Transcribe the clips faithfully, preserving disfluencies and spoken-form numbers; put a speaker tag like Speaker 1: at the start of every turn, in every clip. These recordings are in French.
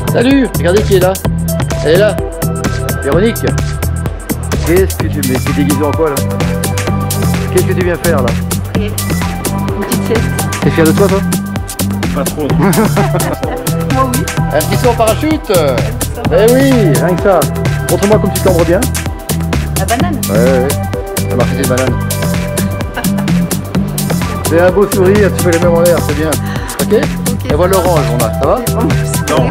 Speaker 1: Salut, regardez qui est là. Elle est là. Véronique. Qu'est-ce que tu... Mais tu es déguisé en quoi là? Qu'est-ce que tu viens faire là?
Speaker 2: Une petite sieste.
Speaker 1: T'es fier de toi toi?
Speaker 3: Pas trop.
Speaker 2: Moi oui.
Speaker 1: Un petit saut en parachute. Eh oui, rien que ça. Montre-moi comme tu cambres bien.
Speaker 2: La banane.
Speaker 1: Ouais, ouais, ouais. Ça marche des bananes. C'est un beau sourire, tu fais les mêmes en l'air, c'est bien. Ok, okay. Et voilà l'orange, on a, ça va?
Speaker 3: Non.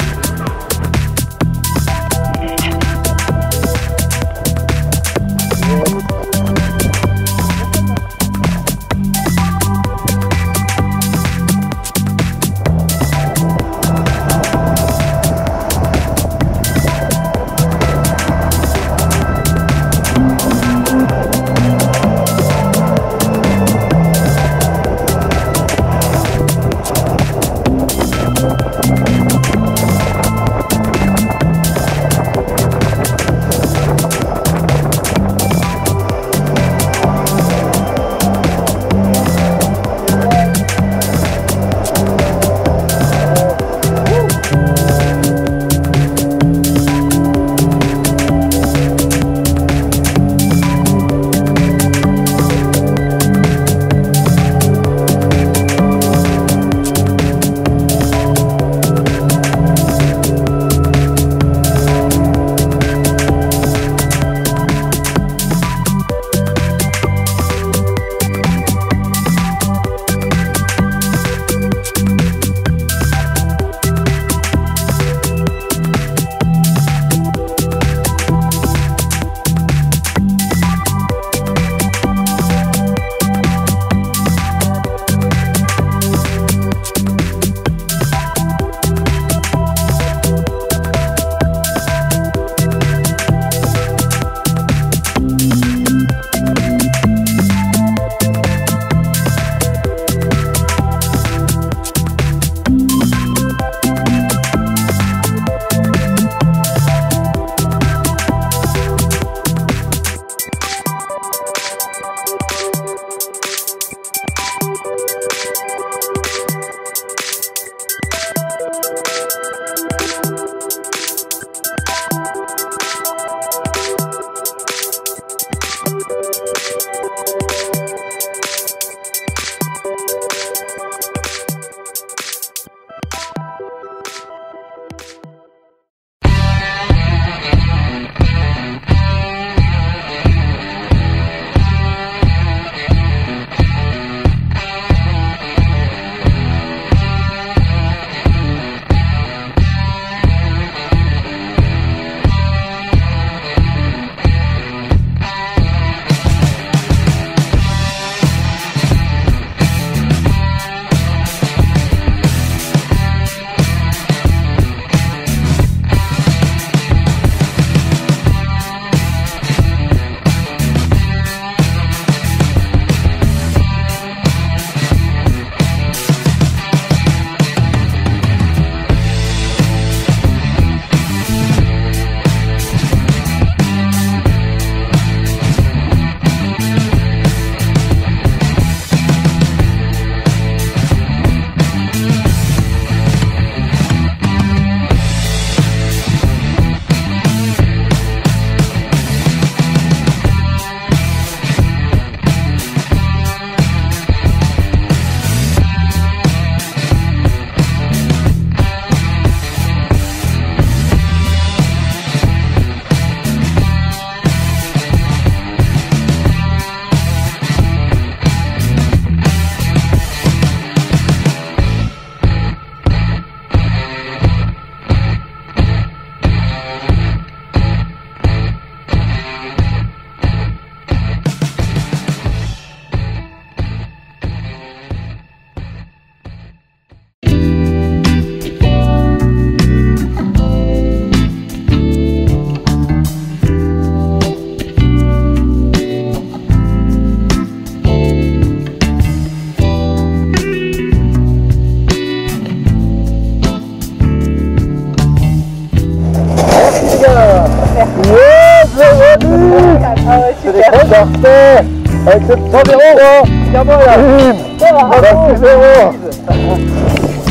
Speaker 1: Parfait. Avec ce petit Véro, regarde-moi là. Ça va, c'est Véro.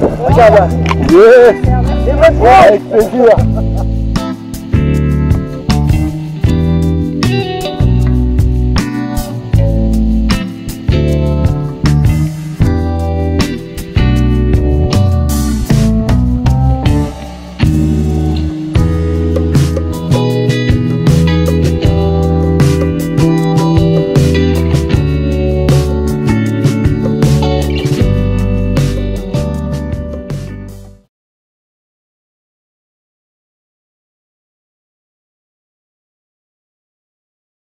Speaker 1: Regarde là. Yes. Avec plaisir.